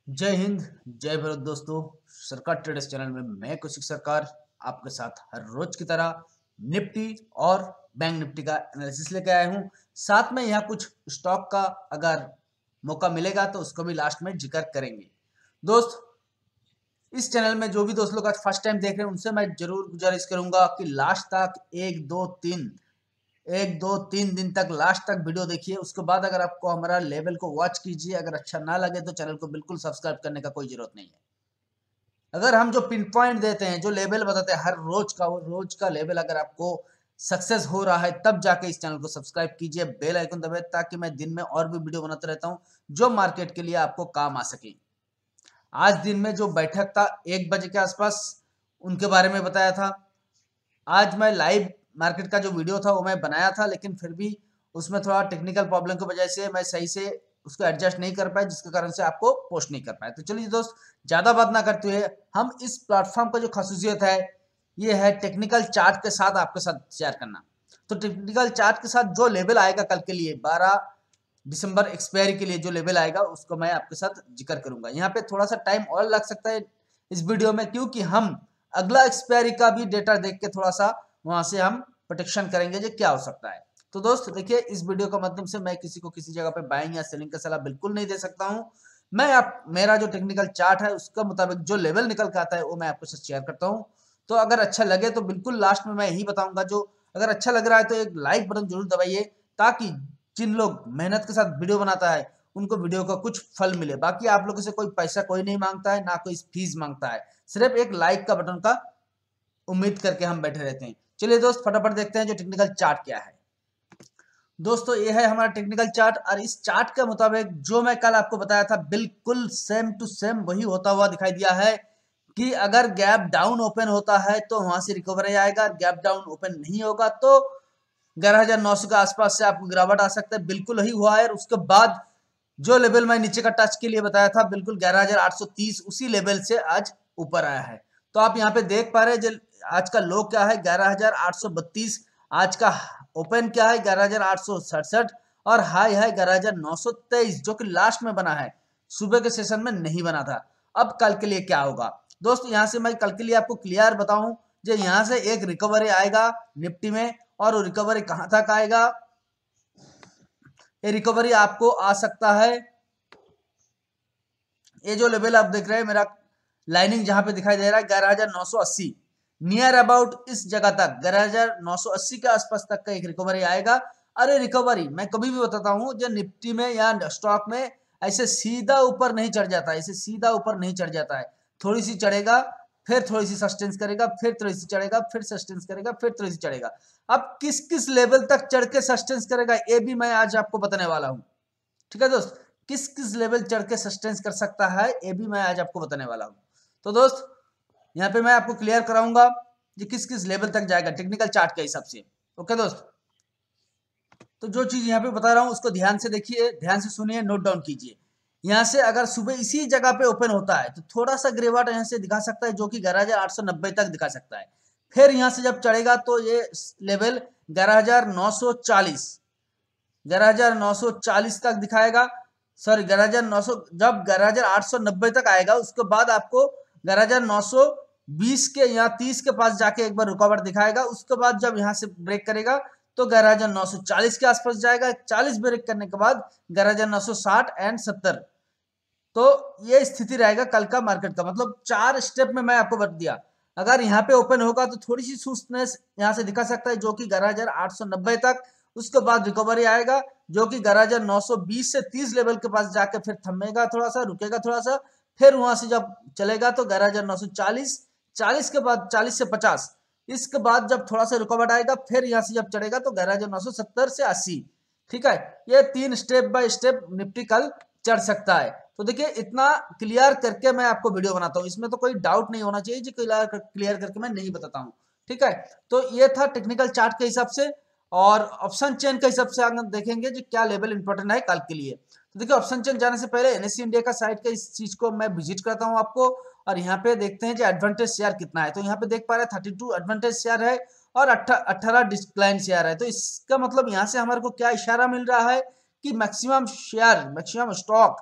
जय हिंद। जय भारत दोस्तों। सरकार ट्रेडर्स चैनल में मैं कौशिक सरकार आपके साथ हर रोज की तरह निफ्टी और बैंक निफ्टी का एनालिसिस लेके आया हूं। साथ में यहाँ कुछ स्टॉक का अगर मौका मिलेगा तो उसको भी लास्ट में जिक्र करेंगे। दोस्त, इस चैनल में जो भी दोस्त लोग आज फर्स्ट टाइम देख रहे हैं उनसे मैं जरूर गुजारिश करूंगा कि लास्ट तक एक दो तीन दिन तक लास्ट तक वीडियो देखिए। उसके बाद अगर आपको हमारा लेवल को वॉच कीजिए, अगर अच्छा ना लगे तो चैनल को बिल्कुल सब्सक्राइब करने का कोई जरूरत नहीं है। अगर हम जो पिन पॉइंट देते हैं, जो लेवल बताते हैं हर रोज का, वो रोज का लेवल अगर आपको सक्सेस हो रहा है तब जाके इस चैनल को सब्सक्राइब कीजिए, बेल आइकन दबाए, ताकि मैं दिन में और भी वीडियो बनाता रहता हूं जो मार्केट के लिए आपको काम आ सके। आज दिन में जो बैठक था 1 बजे के आसपास, उनके बारे में बताया था। आज मैं लाइव मार्केट का जो वीडियो था वो मैं बनाया था, लेकिन फिर भी उसमें थोड़ा टेक्निकल प्रॉब्लम की वजह से मैं सही से उसको एडजस्ट नहीं कर पाया, जिसके कारण से आपको पोस्ट नहीं कर पाया। तो चलिए दोस्त, ज़्यादा बात ना करते हुए हम इस प्लेटफॉर्म का जो खासियत है ये है टेक्निकल चार्ट के साथ आपके साथ शेयर करना। तो टेक्निकल चार्ट के साथ जो लेवल आएगा कल के लिए 12 दिसंबर एक्सपायरी के लिए जो लेवल आएगा उसको मैं आपके साथ जिक्र करूंगा। यहाँ पे थोड़ा सा टाइम और लग सकता है इस वीडियो में, क्योंकि हम अगला एक्सपायरी का भी डेटा देख के थोड़ा सा वहां से हम प्रोटेक्शन करेंगे जो क्या हो सकता है। तो दोस्त देखिए, इस वीडियो के माध्यम से मैं किसी को किसी जगह पे बाइंग या सेलिंग का सलाह बिल्कुल नहीं दे सकता हूं। मैं आप मेरा जो टेक्निकल चार्ट है उसका मुताबिक जो लेवल निकल के आता है वो मैं आपके साथ शेयर करता हूं। तो अगर अच्छा लगे तो बिल्कुल लास्ट में मैं यही बताऊंगा, जो अगर अच्छा लग रहा है तो एक लाइक बटन जरूर दबाइए, ताकि जिन लोग मेहनत के साथ वीडियो बनाता है उनको वीडियो का कुछ फल मिले। बाकी आप लोगों से कोई पैसा कोई नहीं मांगता है, ना कोई फीस मांगता है, सिर्फ एक लाइक का बटन का उम्मीद करके हम बैठे रहते हैं। चलिए दोस्त, फटाफट देखते हैं जो टेक्निकल चार्ट क्या है। दोस्तों, ये है हमारा टेक्निकल चार्ट, और इस चार्ट के मुताबिक जो मैं कल आपको बताया था बिल्कुल सेम टू सेम वही होता हुआ दिखाई दिया है कि अगर गैप डाउन ओपन होता है तो वहां से रिकवरी आएगा, गैप डाउन ओपन नहीं होगा तो 11,900 के आसपास से आपको गिरावट आ सकता है। बिल्कुल ही हुआ है। और उसके बाद जो लेवल मैं नीचे का टच के लिए बताया था बिल्कुल 11,830, उसी लेवल से आज ऊपर आया है। तो आप यहाँ पे देख पा रहे हैं आज का लो क्या है 11,832, आज का ओपन क्या है 11,867, और हाई है 11,923 जो कि लास्ट में बना है, सुबह के सेशन में नहीं बना था। अब कल के लिए क्या होगा दोस्त, यहाँ से मैं कल के लिए आपको क्लियर बताऊं, जो यहाँ से एक रिकवरी आएगा निफ्टी में, और वो रिकवरी कहां तक आएगा, ये रिकवरी आपको आ सकता है, ये जो लेवल आप देख रहे हैं मेरा लाइनिंग जहां पे दिखाई दे रहा है 11,980, नियर अबाउट इस जगह तक 11,980 के आसपास तक का एक रिकवरी आएगा। अरे रिकवरी मैं कभी भी बताता हूं, जो निफ्टी में या स्टॉक में ऐसे सीधा ऊपर नहीं चढ़ जाता है, ऐसे सीधा ऊपर नहीं चढ़ जाता है। थोड़ी सी चढ़ेगा, फिर थोड़ी सी सस्टेंस करेगा, फिर थोड़ी सी चढ़ेगा, फिर सस्टेंस करेगा, फिर थोड़ी सी चढ़ेगा। अब किस किस लेवल तक चढ़ के सस्टेंस करेगा ये भी मैं आज आपको बताने वाला हूं। ठीक है दोस्त, किस किस लेवल चढ़ के सस्टेंस कर सकता है ये भी मैं आज आपको बताने वाला हूं। तो दोस्त, यहाँ पे मैं आपको क्लियर कराऊंगा कि किस किस लेवल तक जाएगा टेक्निकल चार्ट के हिसाब से। ओके दोस्त, तो जो चीज यहाँ पे बता रहा हूँ उसको ध्यान से देखिए, ध्यान से सुनिए, नोट डाउन कीजिए। यहाँ से अगर सुबह इसी जगह पे ओपन होता है तो थोड़ा सा गिरावट यहाँ से दिखा सकता है, जो कि 11,890 तक दिखा सकता है। फिर यहाँ से जब चढ़ेगा तो ये लेवल 11,940, 11,940 तक दिखाएगा। सॉरी 11,900, जब 11,890 तक आएगा उसके बाद आपको 11,920 के या 30 के पास जाके एक बार रुकावट दिखाएगा। उसके बाद जब यहाँ से ब्रेक करेगा तो 11,940 के आसपास जाएगा। 40 ब्रेक करने के बाद 11,960 एंड 70। तो ये स्थिति रहेगा कल का मार्केट का। मतलब 4 स्टेप में मैं आपको बता दिया। अगर यहाँ पे ओपन होगा तो थोड़ी सी सुस्तनेस यहाँ से दिखा सकता है, जो कि 11,890 तक। उसके बाद रिकवरी आएगा जो कि 11,920 से 30 लेवल के पास जाके फिर थमेगा, थोड़ा सा रुकेगा थोड़ा सा, फिर वहां से जब चलेगा तो 11,940, 40 के बाद 40 से 50, इसके बाद जब थोड़ा सा रुकावट आएगा फिर यहाँ से जब चढ़ेगा तो 11,970 से 80। ठीक है, ये 3 स्टेप बाय स्टेप निफ्टी कल चढ़ सकता है। तो देखिए, इतना क्लियर करके मैं आपको वीडियो बनाता हूँ, इसमें तो कोई डाउट नहीं होना चाहिए, जो क्लियर करके मैं नहीं बताता हूँ। ठीक है, तो ये था टेक्निकल चार्ट के हिसाब से। और ऑप्शन चेन के हिसाब से अगर देखेंगे जो क्या लेवल इंपॉर्टेंट है कल के लिए, तो देखिए ऑप्शन चेन जाने से पहले एनएससी इंडिया का साइट का इस चीज को मैं विजिट करता हूँ आपको। और यहाँ पे देखते हैं जो एडवांटेज शेयर कितना है। तो यहाँ पे देख पा रहे हैं 32 एडवांटेज शेयर है और 18 डिक्लाइन शेयर है। तो इसका मतलब यहाँ से हमारे को क्या इशारा मिल रहा है कि मैक्सिमम शेयर, मैक्सिमम स्टॉक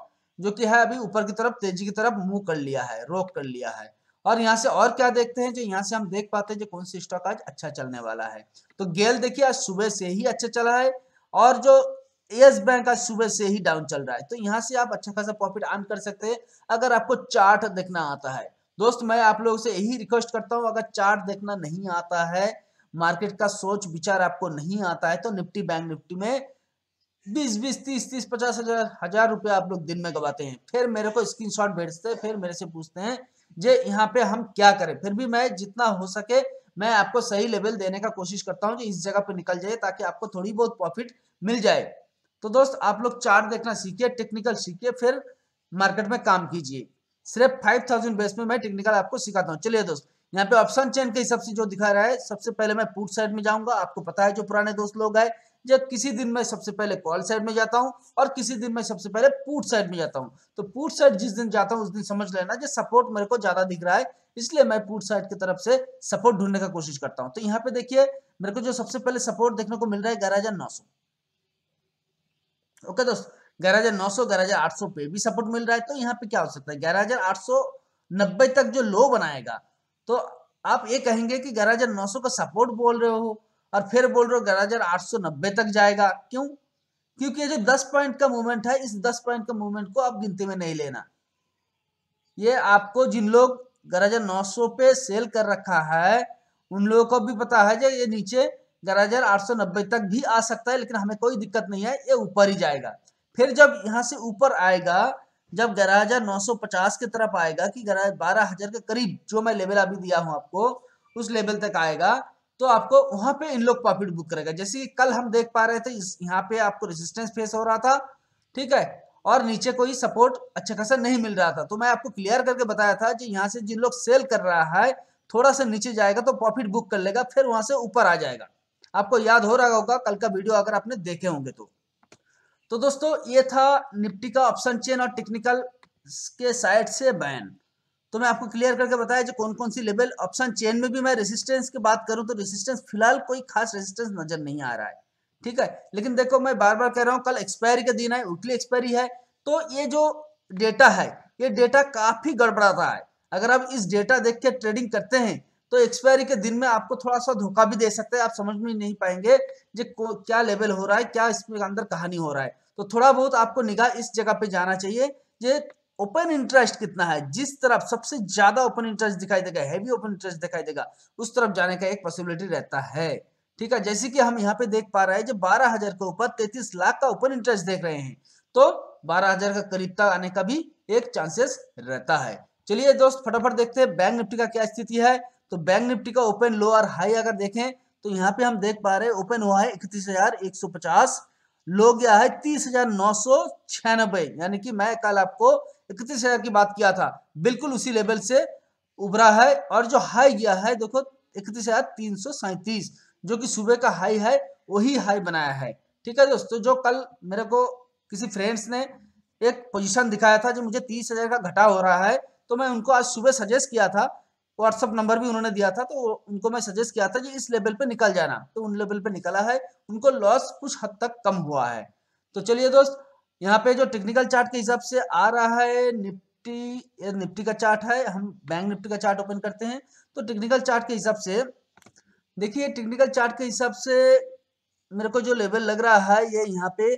जो कि है अभी ऊपर की तरफ तेजी की तरफ मूव कर लिया है, रोक कर लिया है। और यहाँ से और क्या देखते हैं, जो यहाँ से हम देख पाते हैं जो कौन सी स्टॉक आज अच्छा चलने वाला है। तो गेल देखिए आज सुबह से ही अच्छा चला है, और जो यस बैंक आज सुबह से ही डाउन चल रहा है। तो यहाँ से आप अच्छा खासा प्रॉफिट अर्न कर सकते हैं अगर आपको चार्ट देखना आता है। दोस्त मैं आप लोगों से यही रिक्वेस्ट करता हूँ, अगर चार्ट देखना नहीं आता है, मार्केट का सोच विचार आपको नहीं आता है, तो निफ्टी बैंक निफ्टी में 20-20, 30-30, 50,000 रुपया आप लोग दिन में गवाते हैं, फिर मेरे को स्क्रीनशॉट भेजते हैं, फिर मेरे से पूछते हैं जे यहाँ पे हम क्या करें। फिर भी मैं जितना हो सके मैं आपको सही लेवल देने का कोशिश करता हूँ, जो इस जगह पे निकल जाए ताकि आपको थोड़ी बहुत प्रॉफिट मिल जाए। तो दोस्त आप लोग चार्ट देखना सीखिए, टेक्निकल सीखिए, फिर मार्केट में काम कीजिए। सिर्फ 5000 बेस में मैं टेक्निकल आपको सिखाता हूँ। चलिए दोस्त, यहाँ पे ऑप्शन चेन के हिसाब से जो दिखा रहा है, सबसे पहले मैं पुट साइड में जाऊंगा। आपको पता है जो पुराने दोस्त लोग हैं, जब किसी दिन मैं सबसे पहले कॉल साइड में जाता हूं और किसी दिन मैं सबसे पहले पुट साइड में जाता हूं। तो पुट साइड जिस दिन जाता हूं उस दिन समझ लेना जो सपोर्ट मेरे को ज्यादा दिख रहा है, इसलिए मैं पुट साइड की तरफ से सपोर्ट ढूंढने का कोशिश करता हूं। तो यहाँ पे देखिए मेरे को जो सबसे पहले सपोर्ट देखने को मिल रहा है 11,900। ओके दोस्त, 11,900, 11,800 पे भी सपोर्ट मिल रहा है। तो यहाँ पे क्या हो सकता है, 11,890 तक जो लो बनाएगा, तो आप ये कहेंगे कि 11,900 का सपोर्ट बोल रहे हो और फिर बोल रहे हो 11,890 तक जाएगा, क्यों? क्योंकि ये जो 10 पॉइंट का मूवमेंट है, इस 10 पॉइंट का मूवमेंट को आप गिनती में नहीं लेना। ये आपको जिन लोग 11,900 पे सेल कर रखा है उन लोगों को भी पता है जो ये नीचे 11,890 तक भी आ सकता है, लेकिन हमें कोई दिक्कत नहीं है, ये ऊपर ही जाएगा। फिर जब यहाँ से ऊपर आएगा, जब 11,950 की तरफ आएगा कि 12,000 के करीब जो मैं लेवल अभी दिया हूं आपको, उस लेवल तक आएगा, तो आपको वहां पे इन लोग प्रॉफिट बुक करेगा। जैसे कि कल हम देख पा रहे थे, यहाँ पे आपको रेजिस्टेंस फेस हो रहा था, ठीक है, और नीचे कोई सपोर्ट अच्छा खासा नहीं मिल रहा था। तो मैं आपको क्लियर करके बताया था कि यहाँ से जिन लोग सेल कर रहा है थोड़ा सा नीचे जाएगा तो प्रॉफिट बुक कर लेगा, फिर वहां से ऊपर आ जाएगा। आपको याद हो रहा होगा कल का वीडियो अगर आपने देखे होंगे तो दोस्तों ये था निफ्टी का ऑप्शन चेन और टेक्निकल के साइड से बैन। तो मैं आपको क्लियर करके बताया जो कौन कौन सी लेवल ऑप्शन चेन में भी मैं रेसिस्टेंस की बात करूं तो रेसिस्टेंस फिलहाल कोई खास रेसिस्टेंस नजर नहीं आ रहा है, ठीक है। लेकिन देखो मैं बार बार कह रहा हूं, कल एक्सपायरी का दिन है, वीकली एक्सपायरी है, तो ये जो डेटा है ये डेटा काफी गड़बड़ाता है। अगर आप इस डेटा देख के ट्रेडिंग करते हैं तो एक्सपायरी के दिन में आपको थोड़ा सा धोखा भी दे सकते हैं, आप समझ में नहीं पाएंगे जो क्या लेवल हो रहा है, क्या इसमें अंदर कहानी हो रहा है। तो थोड़ा बहुत आपको निगाह इस जगह पे जाना चाहिए, ये ओपन इंटरेस्ट कितना है, जिस तरफ सबसे ज्यादा ओपन इंटरेस्ट दिखाई देगा, हैवी ओपन इंटरेस्ट दिखाई देगा, उस तरफ जाने का एक पॉसिबिलिटी रहता है, ठीक है। जैसे कि हम यहाँ पे देख पा रहे हैं जब 12,000 के ऊपर 33 लाख का ओपन इंटरेस्ट देख रहे हैं, तो 12,000 का करीब तक आने का भी एक चांसेस रहता है। चलिए दोस्त फटाफट देखते हैं बैंक निफ्टी का क्या स्थिति है। तो बैंक निफ्टी का ओपन लो और हाई अगर देखें तो यहाँ पे हम देख पा रहे हैं ओपन हुआ है 31,150, लो गया है 30,996, यानी कि मैं कल आपको 31,000 की बात किया था, बिल्कुल उसी लेवल से उभरा है। और जो हाई गया है देखो 31,337, जो कि सुबह का हाई है, वही हाई बनाया है, ठीक है दोस्तों। जो कल मेरे को किसी फ्रेंड्स ने एक पोजीशन दिखाया था जो मुझे 30,000 का घटा हो रहा है, तो मैं उनको आज सुबह सजेस्ट किया था, व्हाट्सअप नंबर भी उन्होंने दिया था, तो उनको मैं सजेस्ट किया था कि इस लेवल पे निकल जाना, तो उन लेवल पे निकला है, उनको लॉस कुछ हद तक कम हुआ है। तो चलिए दोस्त, यहाँ पे जो टेक्निकल चार्ट के हिसाब से आ रहा है निफ्टी का चार्ट है, हम बैंक निफ्टी का चार्ट ओपन करते हैं। तो टेक्निकल चार्ट के हिसाब से देखिए, टेक्निकल चार्ट के हिसाब से मेरे को जो लेवल लग रहा है ये यहाँ पे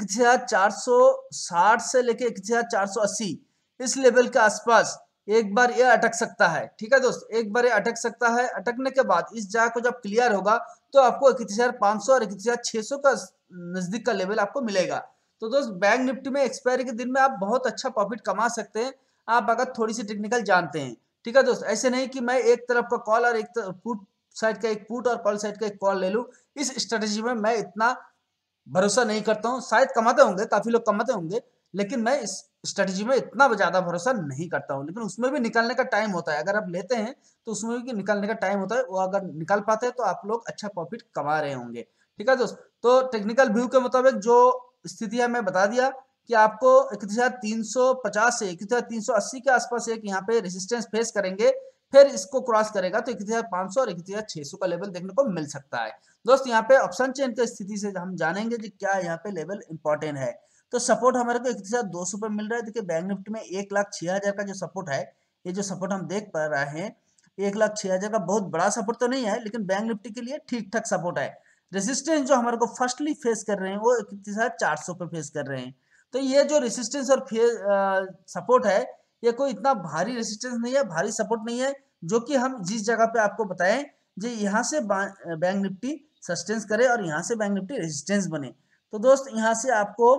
31,460 से लेके 31,480 इस लेवल के आसपास एक बार ये अटक सकता है, ठीक है दोस्त, एक बार ये अटक सकता है। अटकने के बाद इस जगह को जब क्लियर होगा तो आपको 31,500 और 31,600 का नजदीक का लेवल आपको मिलेगा। तो दोस्त बैंक निफ्टी में एक्सपायरी के दिन में आप बहुत अच्छा प्रॉफिट कमा सकते हैं, आप अगर थोड़ी सी टेक्निकल जानते हैं, ठीक है दोस्त। ऐसे नहीं कि मैं एक तरफ का कॉल और एक पुट साइड का एक पुट और कॉल साइड का एक कॉल ले लूं, इस स्ट्रेटेजी में मैं इतना भरोसा नहीं करता हूं। शायद कमाते होंगे, काफी लोग कमाते होंगे, लेकिन मैं इस स्ट्रेटेजी में इतना ज्यादा भरोसा नहीं करता हूं। लेकिन उसमें भी निकलने का टाइम होता है, अगर आप लेते हैं तो उसमें भी निकलने का टाइम होता है, वो अगर निकल पाते हैं तो आप लोग अच्छा प्रॉफिट कमा रहे होंगे, ठीक है दोस्त। तो टेक्निकल व्यू के मुताबिक जो स्थिति है मैं बता दिया कि आपको 31,350 से 31,380 के आसपास एक यहाँ पे रेजिस्टेंस फेस करेंगे, फिर इसको क्रॉस करेगा तो 31,500 और 31,600 का लेवल देखने को मिल सकता है। दोस्त यहाँ पे ऑप्शन चेन की स्थिति से हम जानेंगे कि क्या यहाँ पे लेवल इंपॉर्टेंट है। तो सपोर्ट हमारे को 31,200 पे मिल रहा है। देखिए बैंक निफ्टी में 1,06,000 का जो सपोर्ट है, ये जो सपोर्ट हम देख पा रहे हैं 1,06,000 का बहुत बड़ा सपोर्ट तो नहीं है, लेकिन बैंक निफ्टी के लिए ठीक ठाक सपोर्ट है। रेसिस्टेंस जो हमारे को फर्स्टली फेस कर रहे हैं वो 31,400 पे फेस कर रहे हैं। तो ये जो रेसिस्टेंस और सपोर्ट है, ये कोई इतना भारी रेसिस्टेंस नहीं है, भारी सपोर्ट नहीं है, जो कि हम जिस जगह पे आपको बताएं जी यहाँ से बैंक निफ्टी सस्टेंस करे और यहाँ से बैंक निफ्टी रेजिस्टेंस बने। तो दोस्त यहाँ से आपको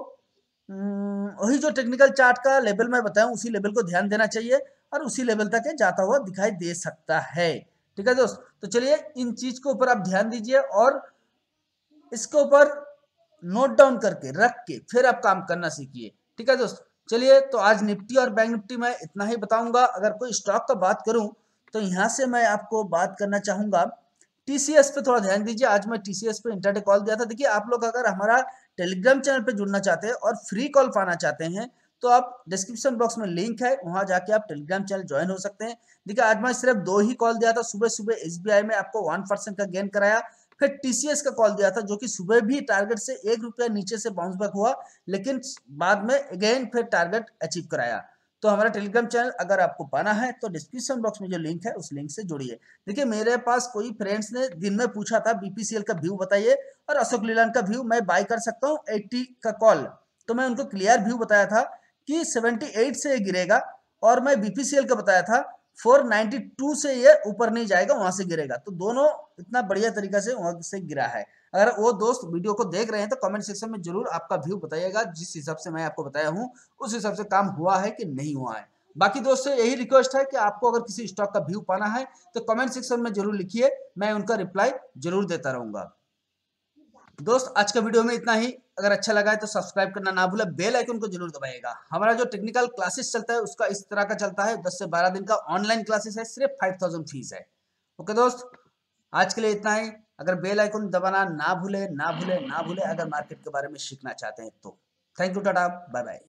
वही जो टेक्निकल चार्ट का लेवल मैं बताऊं उसी लेवल को ध्यान देना चाहिए और उसी लेवल तक जाता हुआ दिखाई दे सकता है। ठीक है दोस्त, तो चलिए इन चीज के ऊपर आप ध्यान दीजिए और इसके ऊपर नोट डाउन करके रख के फिर आप काम करना सीखिए। ठीक है दोस्त, चलिए तो आज निफ्टी और बैंक निफ्टी में इतना ही बताऊंगा। अगर कोई स्टॉक का बात करूं तो यहाँ से मैं आपको बात करना चाहूंगा टीसीएस पे। थोड़ा ध्यान दीजिए, आज मैं टीसीएस पे इंटरडे कॉल दिया था। देखिए आप लोग अगर हमारा टेलीग्राम चैनल पे जुड़ना चाहते हैं और फ्री कॉल पाना चाहते हैं तो आप डिस्क्रिप्शन बॉक्स में लिंक है, वहां जाके आप टेलीग्राम चैनल ज्वाइन हो सकते हैं। देखिए आज मैं सिर्फ 2 ही कॉल दिया था। सुबह सुबह एसबीआई में आपको 1% का गेन कराया, फिर टीसीएस का कॉल दिया था जो कि सुबह भी टारगेट से 1 रुपया नीचे से बाउंस बैक हुआ, लेकिन बाद में अगेन फिर टारगेट अचीव कराया। तो हमारा टेलीग्राम चैनल अगर आपको पाना है तो डिस्क्रिप्शन बॉक्स में जो लिंक है उस लिंक से जुड़िए। देखिए मेरे पास कोई फ्रेंड्स ने दिन में पूछा था बीपीसीएल का व्यू बताइए और अशोक लीलैंड का व्यू मैं बाय कर सकता हूँ 80 का कॉल। तो मैं उनको क्लियर व्यू बताया था कि 78 से ये गिरेगा और मैं बीपीसीएल का बताया था 492 से ये ऊपर नहीं जाएगा, वहां से गिरेगा। तो दोनों इतना बढ़िया तरीका से वहां से गिरा है। अगर वो दोस्त वीडियो को देख रहे हैं तो कमेंट सेक्शन में जरूर आपका व्यू बताइएगा, जिस हिसाब से मैं आपको बताया हूँ उस हिसाब से काम हुआ है कि नहीं हुआ है। बाकी दोस्तों यही रिक्वेस्ट है कि आपको अगर किसी स्टॉक का व्यू पाना है तो कमेंट सेक्शन में जरूर लिखिए, मैं उनका रिप्लाई जरूर देता रहूंगा। दोस्त आज का वीडियो में इतना ही। अगर अच्छा लगा है तो सब्सक्राइब करना ना भूलें, बेल आइकन को जरूर दबाइएगा। हमारा जो टेक्निकल क्लासेस चलता है उसका इस तरह का चलता है, 10 से 12 दिन का ऑनलाइन क्लासेस है, सिर्फ 5000 फीस है। ओके दोस्त, आज के लिए इतना ही। अगर बेल आइकन दबाना ना भूले, ना भूले, ना भूले, अगर मार्केट के बारे में सीखना चाहते हैं तो। Thank you, tata, bye bye.